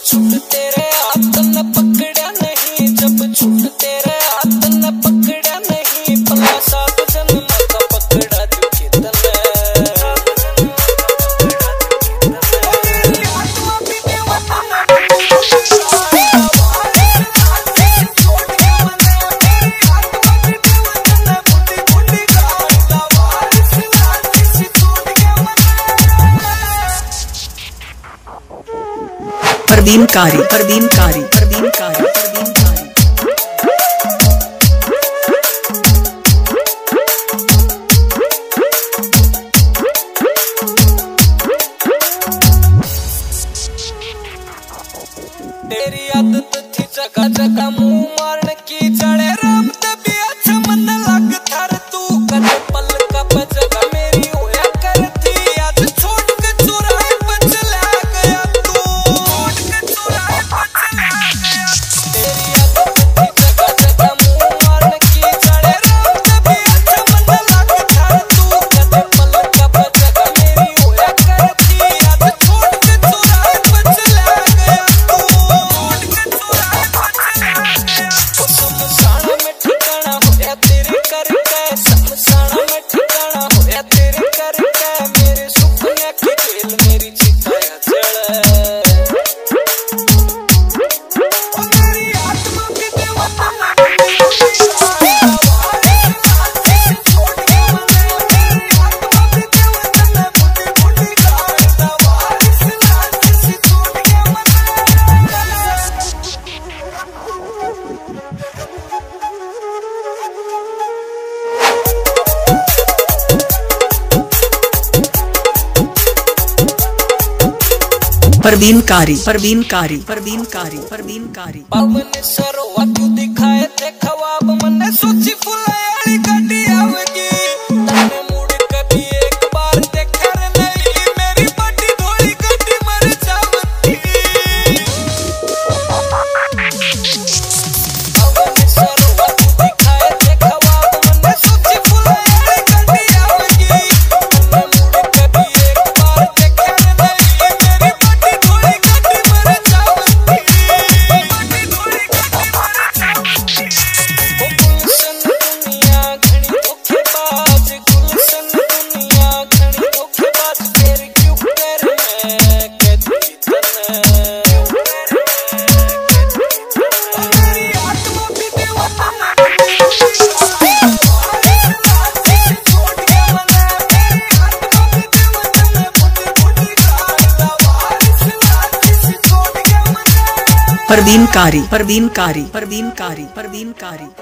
छूट तेरे हाथ न पकड़ा नहीं, जब छूट तेरे हाथ न पकड़ा नहीं, भला 7 जन्म का पकड़ा तू कितने। परवीन कारी, परवीन कारी, परवीन कारी, परवीन कारी। तेरी आदत थी जगह जगह मुंह मारने की, जड़े राम तभी अच्छा मन लग थार तू कदे पल का बजगा मेरी होया करती, आज छोड़ के चुराए पर चला गया तू, छोड़ के चुराए पर चला गया। तेरी आदत थी जगह जगह मुंह मारने की, जड़े राम तभी अच्छा मन लग थार तू कदे पल का बजगा मेरी होया करती, आज छोड़ के चुराए पर चला गया तू, छोड़ के चुराए पर चला गया। शमशान में ठिकाना होया तेरे करके, शमशान में ठिकाना होया तेरे करके, मेरे सुपने की जेल मेरी चिताया जले, ओ मेरी आत्मा की देवता परवीन कारी, परवीन कारी, परवीन कारी, परवीन कारी। पवन सरोवा तू दिखाए थे ख्वाब, मने सोची फुलायाली गड्डी आवेगी, तन्ने मुड़ कभी एक बार देखा रे नहीं, मेरी बड़ी धोली गड्डी मर जावती। पवन सरोवा तू दिखाए थे ख्वाब, मने सोची फुलायाली गड्डी आवेगी, तन्ने मुड़ कभी एक बार देखा रे नहीं, मेरी बड़ी धोली गड्डी मर जावती, बड़ी धोली गड्डी मर जावती। ओ गुलशन दुनिया घनी धोखेबाज, गुलशन दुनिया घनी धोखेबाज, तेरे क्यों कर मैं कहती तने, ओ मेरी आत्मा भी देवता परवीन कारी, परवीन कारी, परवीन कारी, परवीन कारी।